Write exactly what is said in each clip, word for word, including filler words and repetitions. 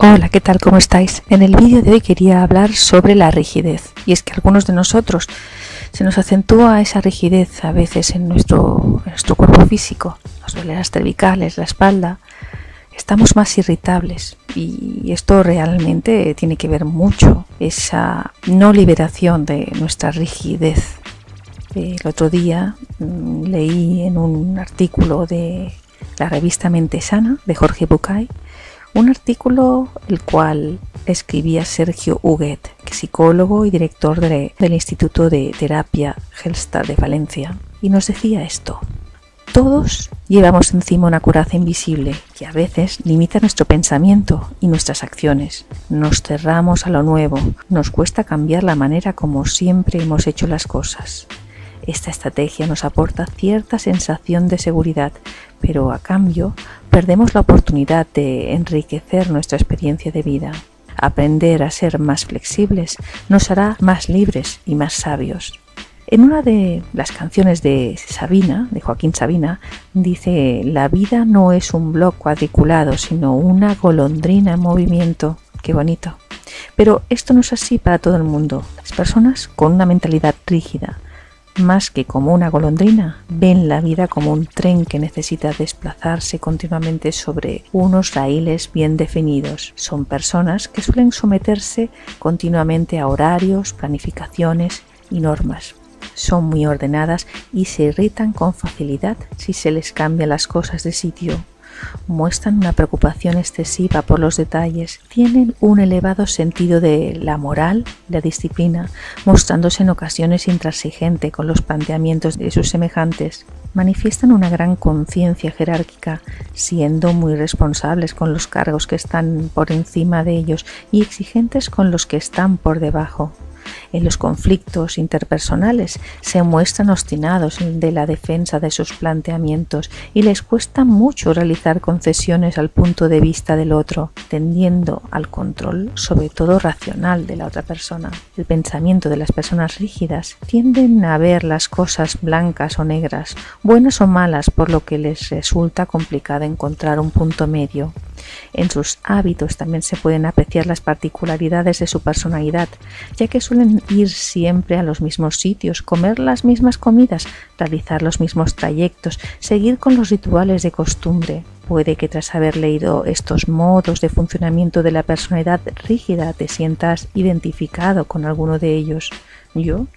Hola, ¿qué tal? ¿Cómo estáis? En el vídeo de hoy quería hablar sobre la rigidez. Y es que algunos de nosotros se nos acentúa esa rigidez a veces en nuestro, en nuestro cuerpo físico. Nos duelen las cervicales, la espalda. Estamos más irritables y esto realmente tiene que ver mucho, esa no liberación de nuestra rigidez. El otro día mmm, leí en un artículo de la revista Mente Sana de Jorge Bucay, un artículo el cual escribía Sergio Huguet, psicólogo y director de, del Instituto de Terapia Gestalt de Valencia, y nos decía esto: todos llevamos encima una coraza invisible que a veces limita nuestro pensamiento y nuestras acciones. Nos cerramos a lo nuevo, nos cuesta cambiar la manera como siempre hemos hecho las cosas. Esta estrategia nos aporta cierta sensación de seguridad, pero a cambio perdemos la oportunidad de enriquecer nuestra experiencia de vida. Aprender a ser más flexibles nos hará más libres y más sabios. En una de las canciones de Sabina, de Joaquín Sabina, dice: la vida no es un bloc cuadriculado, sino una golondrina en movimiento. Qué bonito. Pero esto no es así para todo el mundo. Las personas con una mentalidad rígida, más que como una golondrina, ven la vida como un tren que necesita desplazarse continuamente sobre unos raíles bien definidos. Son personas que suelen someterse continuamente a horarios, planificaciones y normas. Son muy ordenadas y se irritan con facilidad si se les cambian las cosas de sitio. Muestran una preocupación excesiva por los detalles, tienen un elevado sentido de la moral y la disciplina, mostrándose en ocasiones intransigente con los planteamientos de sus semejantes. Manifiestan una gran conciencia jerárquica, siendo muy responsables con los cargos que están por encima de ellos y exigentes con los que están por debajo. En los conflictos interpersonales se muestran obstinados de la defensa de sus planteamientos y les cuesta mucho realizar concesiones al punto de vista del otro, tendiendo al control, sobre todo racional, de la otra persona. El pensamiento de las personas rígidas tienden a ver las cosas blancas o negras, buenas o malas, por lo que les resulta complicado encontrar un punto medio. En sus hábitos también se pueden apreciar las particularidades de su personalidad, ya que suelen ir siempre a los mismos sitios, comer las mismas comidas, realizar los mismos trayectos, seguir con los rituales de costumbre. Puede que tras haber leído estos modos de funcionamiento de la personalidad rígida te sientas identificado con alguno de ellos. Yo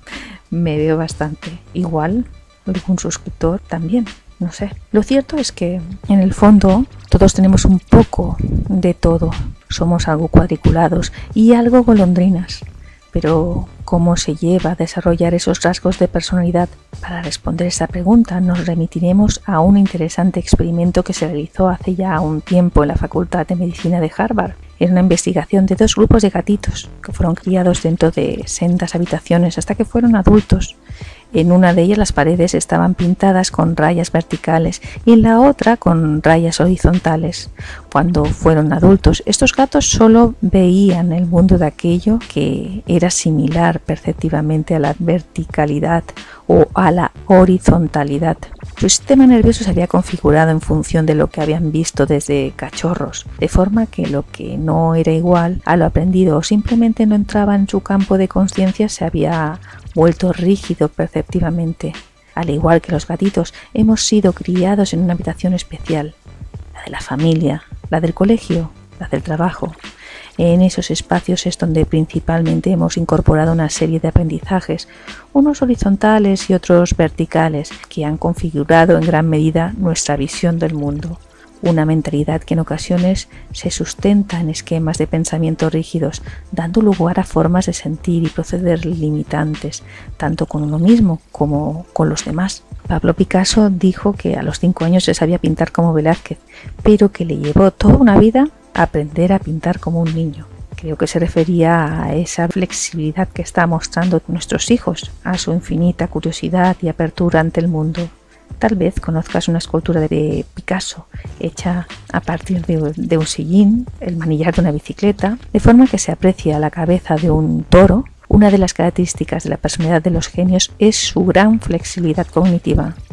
me veo bastante. Igual algún suscriptor también. No sé. Lo cierto es que en el fondo todos tenemos un poco de todo. Somos algo cuadriculados y algo golondrinas. Pero ¿cómo se lleva a desarrollar esos rasgos de personalidad? Para responder esta pregunta nos remitiremos a un interesante experimento que se realizó hace ya un tiempo en la Facultad de Medicina de Harvard. Era una investigación de dos grupos de gatitos que fueron criados dentro de sendas habitaciones hasta que fueron adultos. En una de ellas las paredes estaban pintadas con rayas verticales y en la otra con rayas horizontales. Cuando fueron adultos, estos gatos solo veían el mundo de aquello que era similar perceptivamente a la verticalidad o a la horizontalidad. Su sistema nervioso se había configurado en función de lo que habían visto desde cachorros, de forma que lo que no era igual a lo aprendido o simplemente no entraba en su campo de conciencia se había vuelto rígido perceptivamente. Al igual que los gatitos, hemos sido criados en una habitación especial, la de la familia, la del colegio, la del trabajo. En esos espacios es donde principalmente hemos incorporado una serie de aprendizajes, unos horizontales y otros verticales, que han configurado en gran medida nuestra visión del mundo. Una mentalidad que en ocasiones se sustenta en esquemas de pensamiento rígidos, dando lugar a formas de sentir y proceder limitantes, tanto con uno mismo como con los demás. Pablo Picasso dijo que a los cinco años se sabía pintar como Velázquez, pero que le llevó toda una vida a aprender a pintar como un niño. Creo que se refería a esa flexibilidad que está mostrando nuestros hijos, a su infinita curiosidad y apertura ante el mundo. Tal vez conozcas una escultura de Picasso hecha a partir de, de un sillín, el manillar de una bicicleta, de forma que se aprecia la cabeza de un toro. Una de las características de la personalidad de los genios es su gran flexibilidad cognitiva.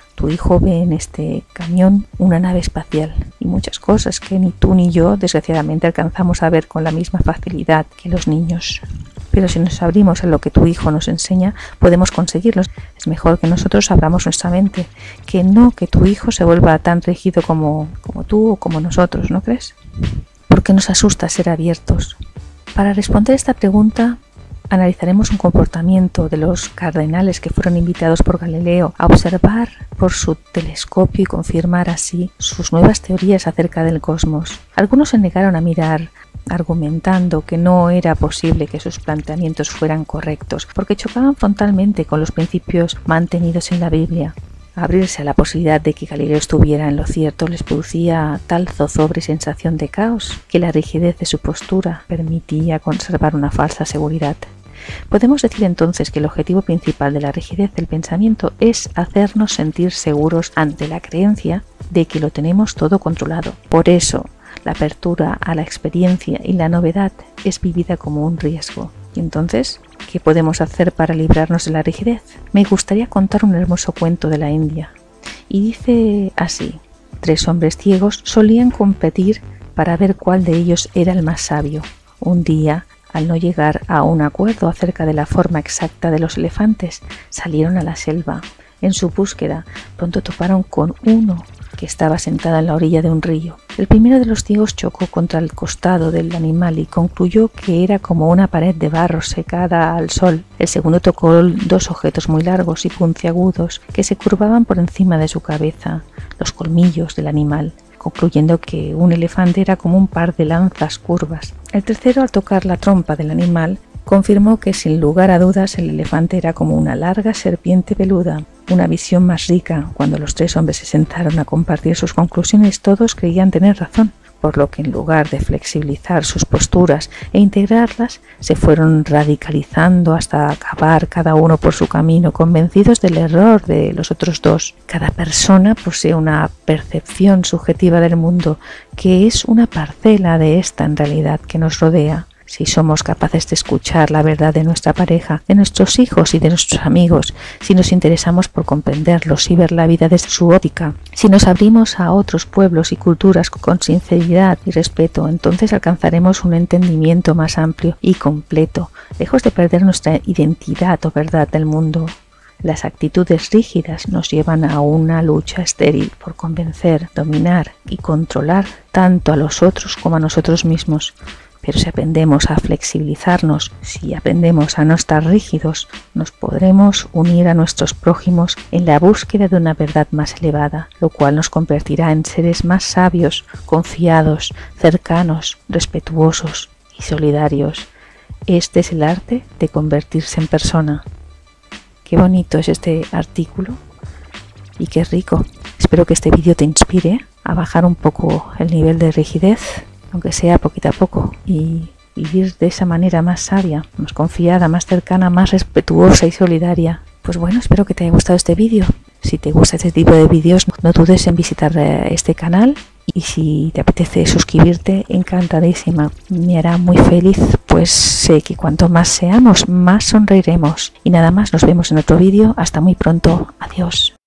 Tu hijo ve en este camión una nave espacial y muchas cosas que ni tú ni yo, desgraciadamente, alcanzamos a ver con la misma facilidad que los niños. Pero si nos abrimos a lo que tu hijo nos enseña, podemos conseguirlo. Es mejor que nosotros abramos nuestra mente, que no que tu hijo se vuelva tan rígido como, como tú o como nosotros, ¿no crees? Porque nos asusta ser abiertos. Para responder esta pregunta, analizaremos un comportamiento de los cardenales que fueron invitados por Galileo a observar por su telescopio y confirmar así sus nuevas teorías acerca del cosmos. Algunos se negaron a mirar, argumentando que no era posible que sus planteamientos fueran correctos, porque chocaban frontalmente con los principios mantenidos en la Biblia. Abrirse a la posibilidad de que Galileo estuviera en lo cierto les producía tal zozobra y sensación de caos que la rigidez de su postura permitía conservar una falsa seguridad. Podemos decir entonces que el objetivo principal de la rigidez del pensamiento es hacernos sentir seguros ante la creencia de que lo tenemos todo controlado. Por eso, la apertura a la experiencia y la novedad es vivida como un riesgo. Y entonces, ¿qué podemos hacer para librarnos de la rigidez? Me gustaría contar un hermoso cuento de la India. Y dice así: tres hombres ciegos solían competir para ver cuál de ellos era el más sabio. Un día, al no llegar a un acuerdo acerca de la forma exacta de los elefantes, salieron a la selva. En su búsqueda, pronto toparon con uno que estaba sentado en la orilla de un río. El primero de los ciegos chocó contra el costado del animal y concluyó que era como una pared de barro secada al sol. El segundo tocó dos objetos muy largos y puntiagudos que se curvaban por encima de su cabeza, los colmillos del animal, concluyendo que un elefante era como un par de lanzas curvas. El tercero, al tocar la trompa del animal, confirmó que sin lugar a dudas el elefante era como una larga serpiente peluda. Una visión más rica. Cuando los tres hombres se sentaron a compartir sus conclusiones, todos creían tener razón, por lo que en lugar de flexibilizar sus posturas e integrarlas, se fueron radicalizando hasta acabar cada uno por su camino, convencidos del error de los otros dos. Cada persona posee una percepción subjetiva del mundo, que es una parcela de esta en realidad que nos rodea. Si somos capaces de escuchar la verdad de nuestra pareja, de nuestros hijos y de nuestros amigos, si nos interesamos por comprenderlos y ver la vida desde su óptica, si nos abrimos a otros pueblos y culturas con sinceridad y respeto, entonces alcanzaremos un entendimiento más amplio y completo, lejos de perder nuestra identidad o verdad del mundo. Las actitudes rígidas nos llevan a una lucha estéril por convencer, dominar y controlar tanto a los otros como a nosotros mismos. Pero si aprendemos a flexibilizarnos, si aprendemos a no estar rígidos, nos podremos unir a nuestros prójimos en la búsqueda de una verdad más elevada, lo cual nos convertirá en seres más sabios, confiados, cercanos, respetuosos y solidarios. Este es el arte de convertirse en persona. Qué bonito es este artículo y qué rico. Espero que este vídeo te inspire a bajar un poco el nivel de rigidez, aunque sea poquito a poco, y vivir de esa manera más sabia, más confiada, más cercana, más respetuosa y solidaria. Pues bueno, espero que te haya gustado este vídeo. Si te gusta este tipo de vídeos, no dudes en visitar este canal, y si te apetece suscribirte, encantadísima. Me hará muy feliz, pues sé que cuanto más seamos, más sonreiremos. Y nada más, nos vemos en otro vídeo. Hasta muy pronto. Adiós.